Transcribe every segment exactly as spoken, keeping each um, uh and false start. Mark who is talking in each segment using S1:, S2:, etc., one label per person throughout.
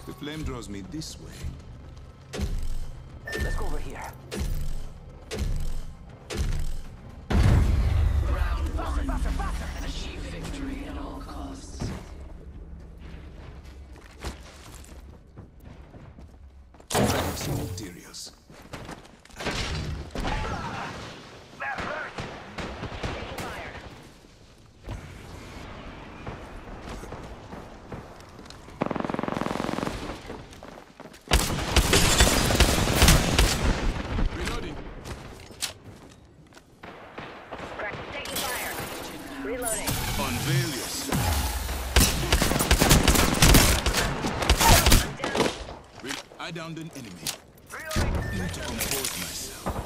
S1: The flame draws me this way.
S2: Let's go over here.
S3: Round
S2: Faster,
S3: one.
S2: faster, faster!
S3: Achieve victory at all costs.
S1: I have some materials.
S2: That hurt!
S4: Taking fire.
S1: Reloading.
S4: Crack. Taking fire. Reloading.
S1: Unveil yourself.
S4: I'm down.
S1: Re I downed an enemy.
S2: Reloading!
S1: Need to compose myself.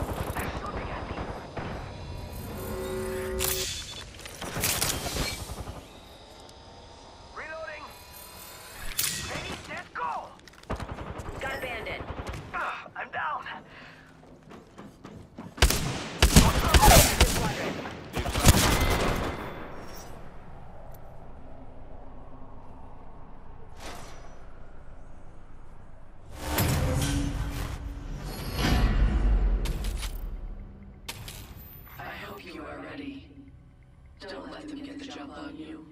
S2: Reloading! Ready, set, go!
S4: Got a bandit.
S2: Ah, I'm down!
S4: Second quadrant.
S3: I hope you are ready. Don't let them get the jump on you.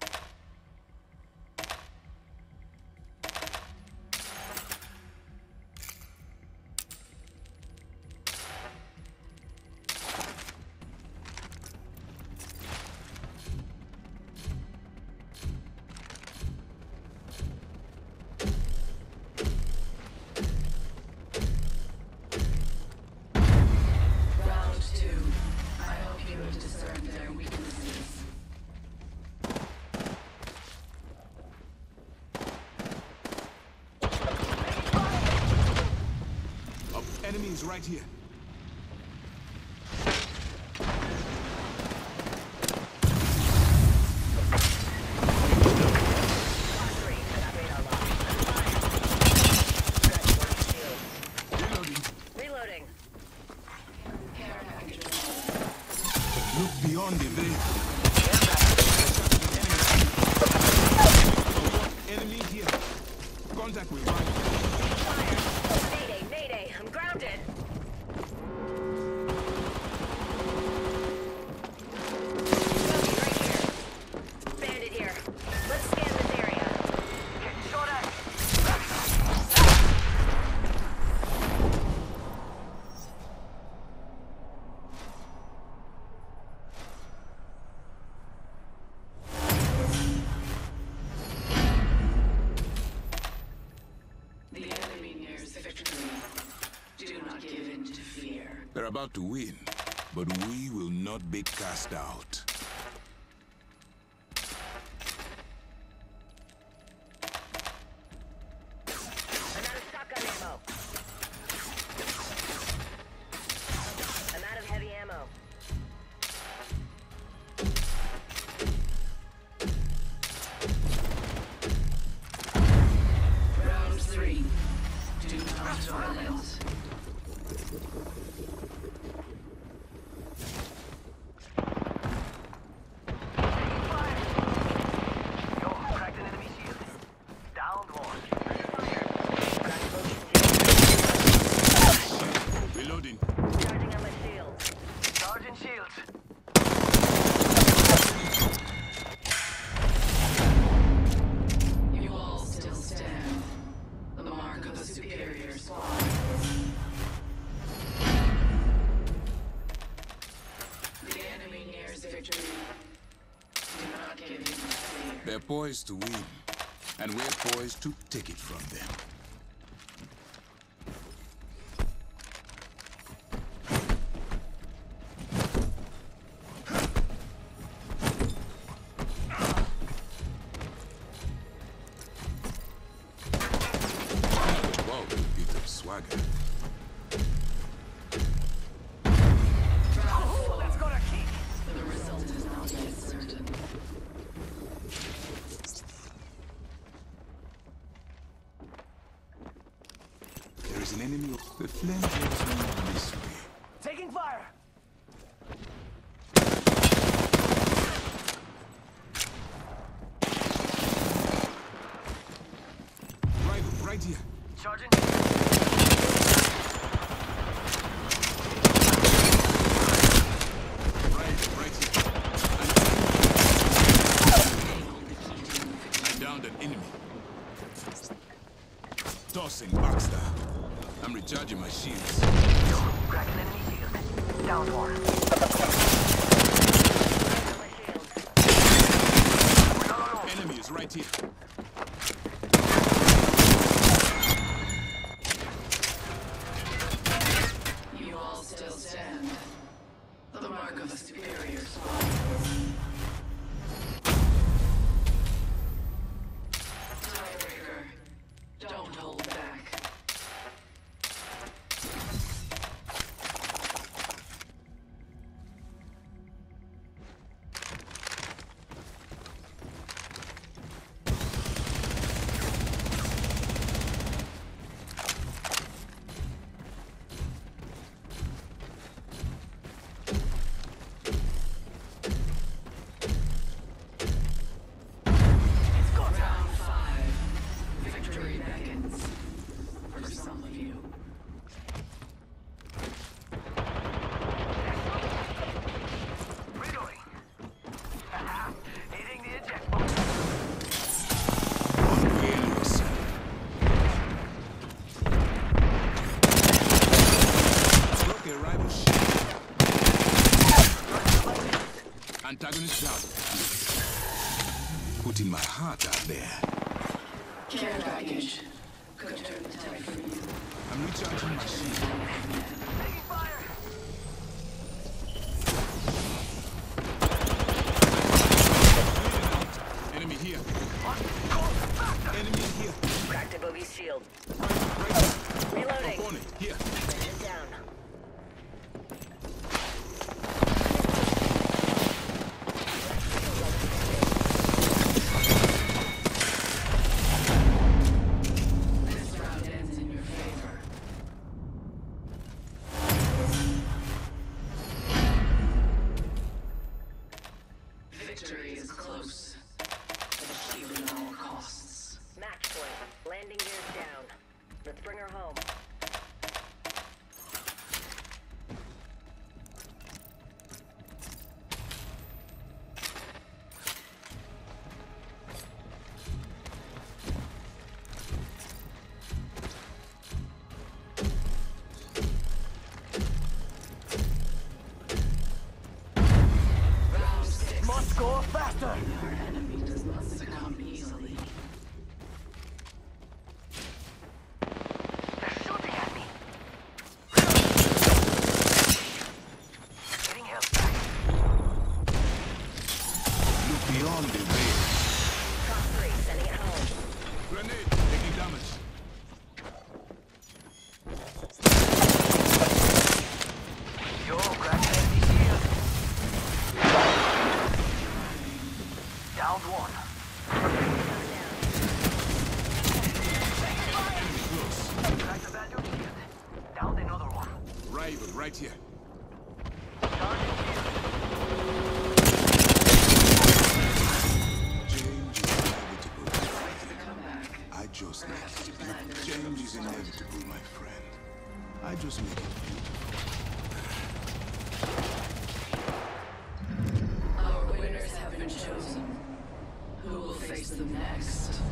S3: Round two. I hope you have discerned their weaknesses.
S1: Up. Enemy is right here.
S4: Three. I got radar locked. I'm fine. Good. One shield.
S1: Reloading.
S4: Reloading.
S3: Care package.
S1: Look beyond the veil. Enemy here. Contact with one.
S4: Fire. Mayday, mayday. I'm grounded. Bogey right here. Bandit here. Let's scan this area.
S2: Get shot at!
S3: The enemy nears victory. Do not give in to fear.
S1: They're about to win, but we will not be cast out.
S4: I'm out of shotgun ammo. I'm out of heavy ammo.
S3: Round three. Do not violence.
S2: Yo, cracked an enemy shield. Downed one.
S1: Reloading.
S4: Charging on my shields.
S2: Sergeant shields.
S3: You all still stand. The mark of a superior squad. The enemy nears victory. Do not give in to fear.
S1: They're poised to win, and we're poised to take it from them. Whoa, bit of swagger.
S2: Oh, let's go to kick!
S3: The result is not yet certain.
S1: There is an enemy. The flame draws me this way.
S2: Taking fire!
S1: Right, right right here.
S2: Sergeant.
S1: Right, right here. I downed an enemy. Tossing Baxter. I'm recharging my shields.
S2: Yo, cracking enemy shield. Down one.
S1: Enemy is right here.
S3: You all still stand. The mark of a superior squad. Tiebreaker. Don't hold back. Round five. Victory beckons. For some of you.
S2: Reloading. Haha. Hitting the eject button.
S1: Unfairness. Broke a rival ship. Antagonist down. Putting my heart out there.
S3: Care package. Could turn the tide for you.
S1: I'm recharging my shield.
S2: Taking fire.
S1: Enemy here.
S2: Call faster.
S1: Enemy here.
S4: Cracked a bogey's shield.
S1: Right.
S4: Reloading.
S1: Opponent here.
S4: Man down.
S3: This round ends in your favor. Victory is close. Achieve at all costs.
S4: Match point. Landing gears down. Let's bring her home.
S3: Round six.
S2: Must go faster.
S3: Our enemy does not succumb easily.
S2: They're shooting at me. Getting help back.
S1: Look beyond the veil.
S4: Top three, sending it home.
S1: Grenade. Taking damage.
S2: Yo, cracking enemy shield. Down one.
S1: Enemy close.
S2: Crack the value shield. Down another one.
S1: Rival right here.
S2: Charging shield.
S1: Change is inevitable.
S3: For the comeback.
S1: I just make
S3: Perhaps
S1: it.
S3: you planned a
S1: Change
S3: different
S1: is
S3: start.
S1: inevitable, my friend. I just make it beautiful.
S3: Our winners have been chosen. Who will face them next?